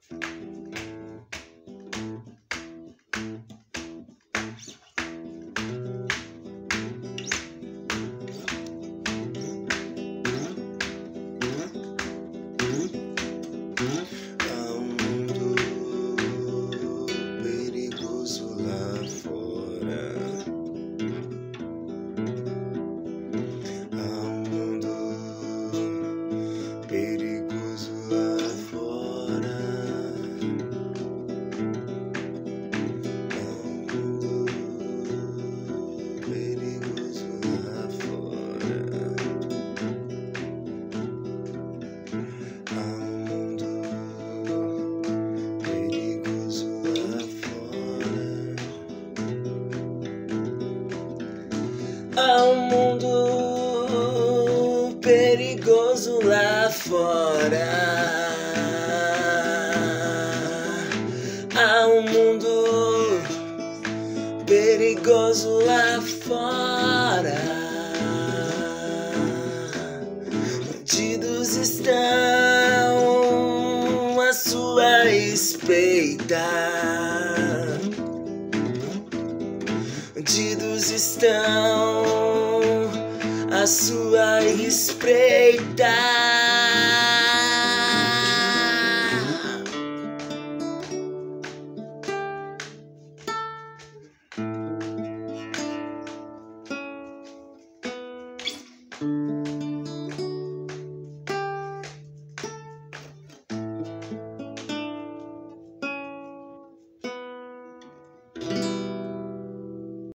Há um mundo perigoso lá fora. Há um mundo perigoso lá fora. Bandidos estão à sua espreita. Bandidos estão à sua espreita.